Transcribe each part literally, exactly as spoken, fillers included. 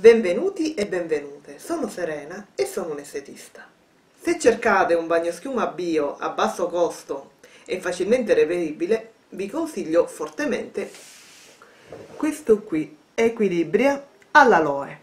Benvenuti e benvenute, sono Serena e sono un estetista. Se cercate un bagnoschiuma bio a basso costo e facilmente reperibile, vi consiglio fortemente questo qui, Equilibria all'aloe.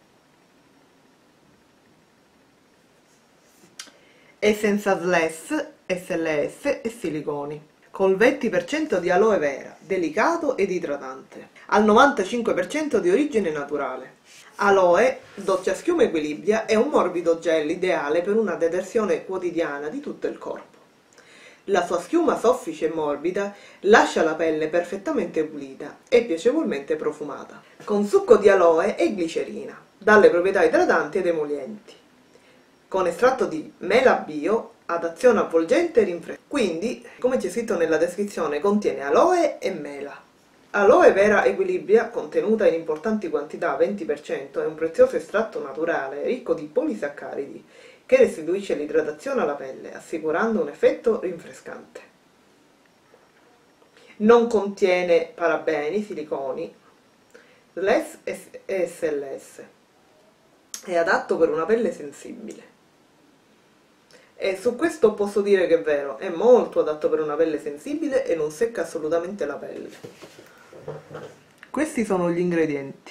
È senza S L E S, S L S e siliconi, col venti per cento di aloe vera, delicato ed idratante, al novantacinque per cento di origine naturale. Aloe Doccia Schiuma Equilibria è un morbido gel ideale per una detersione quotidiana di tutto il corpo. La sua schiuma soffice e morbida lascia la pelle perfettamente pulita e piacevolmente profumata, con succo di aloe e glicerina, dalle proprietà idratanti ed emolienti, con estratto di mela bio ad azione avvolgente e rinfrescante. Quindi, come c'è scritto nella descrizione, contiene aloe e mela. Aloe vera Equilibria, contenuta in importanti quantità, venti per cento, è un prezioso estratto naturale ricco di polisaccaridi che restituisce l'idratazione alla pelle, assicurando un effetto rinfrescante. Non contiene parabeni, siliconi, S L E S e S L S. È adatto per una pelle sensibile. E su questo posso dire che è vero, è molto adatto per una pelle sensibile e non secca assolutamente la pelle. Questi sono gli ingredienti.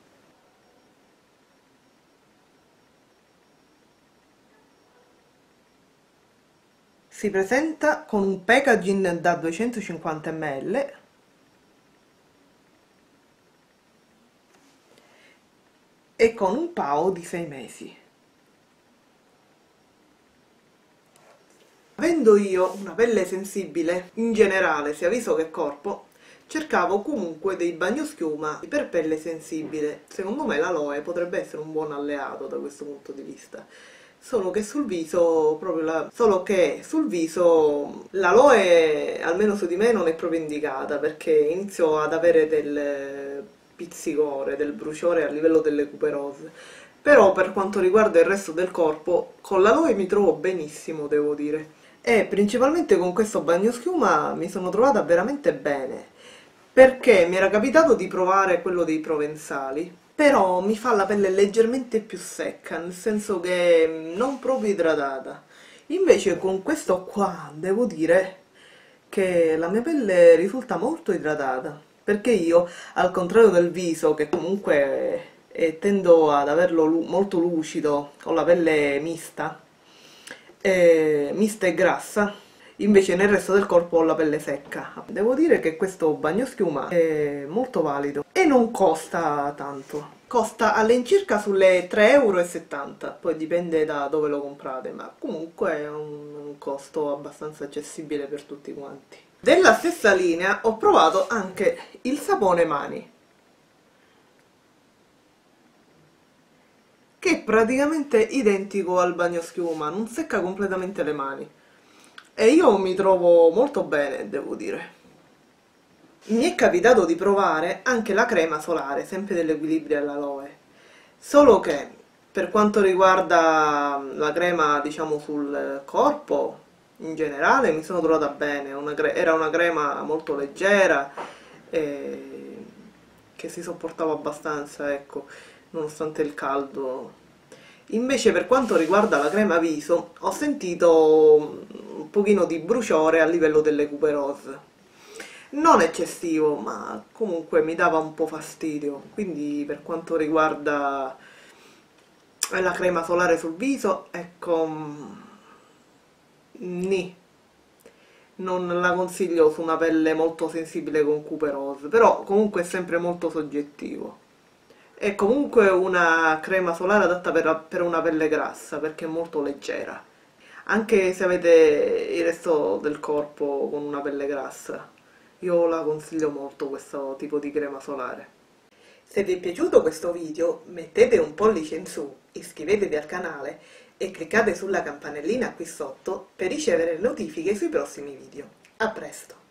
Si presenta con un packaging da duecentocinquanta millilitri e con un P A O di sei mesi. Avendo io una pelle sensibile, in generale, sia viso che corpo, cercavo comunque dei bagnoschiuma per pelle sensibile. Secondo me l'aloe potrebbe essere un buon alleato da questo punto di vista. Solo che sul viso, proprio la... Solo che sul viso l'aloe, almeno su di me, non è proprio indicata, perché inizio ad avere del pizzicore, del bruciore a livello delle cuperose. Però per quanto riguarda il resto del corpo, con l'aloe mi trovo benissimo, devo dire. E principalmente con questo bagnoschiuma mi sono trovata veramente bene, perché mi era capitato di provare quello dei provenzali, però mi fa la pelle leggermente più secca, nel senso che non proprio idratata. Invece con questo qua devo dire che la mia pelle risulta molto idratata, perché io, al contrario del viso, che comunque eh, tendo ad averlo lu- molto lucido, ho la pelle mista, eh, mista e grassa, invece nel resto del corpo ho la pelle secca. Devo dire che questo bagnoschiuma è molto valido e non costa tanto. Costa all'incirca sulle tre e settanta euro, poi dipende da dove lo comprate, ma comunque è un, un costo abbastanza accessibile per tutti quanti. Della stessa linea ho provato anche il sapone mani, che è praticamente identico al bagnoschiuma, non secca completamente le mani. E io mi trovo molto bene, devo dire. Mi è capitato di provare anche la crema solare, sempre dell'Equilibria all'aloe. Solo che, per quanto riguarda la crema, diciamo, sul corpo, in generale, mi sono trovata bene. Una era una crema molto leggera, e che si sopportava abbastanza, ecco, nonostante il caldo. Invece per quanto riguarda la crema viso, ho sentito un pochino di bruciore a livello delle cuperose. Non eccessivo, ma comunque mi dava un po' fastidio. Quindi per quanto riguarda la crema solare sul viso, ecco, ni. Non la consiglio su una pelle molto sensibile con cuperose, però comunque è sempre molto soggettivo. È comunque una crema solare adatta per, per una pelle grassa, perché è molto leggera. Anche se avete il resto del corpo con una pelle grassa, io la consiglio molto questo tipo di crema solare. Se vi è piaciuto questo video, mettete un pollice in su, iscrivetevi al canale e cliccate sulla campanellina qui sotto per ricevere notifiche sui prossimi video. A presto!